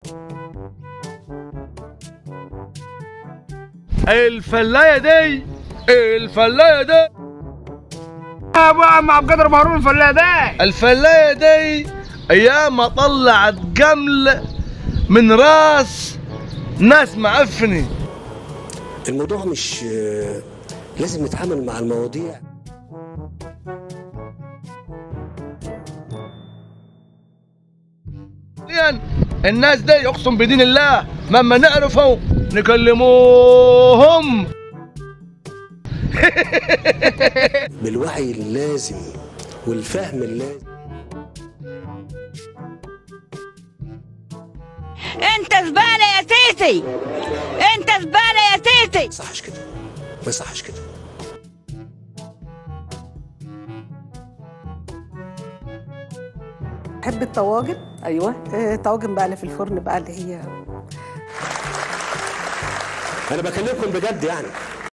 الفلايه دي يا ابو عم عبد القادر مهرون الفلايه دي ايام ما طلعت جمل من راس ناس معفنه. الموضوع مش لازم نتعامل مع المواضيع. الناس دي اقسم بدين الله مما نعرفهم نكلموهم. بالوعي اللازم والفهم اللازم. انت زبالة يا سيسي، انت زبالة يا سيسي. ما يصحش كده، ما يصحش كده. بحب الطواجن. ايوه طواجن بقى اللي في الفرن بقى اللي هي. انا بكلمكم بجد يعني.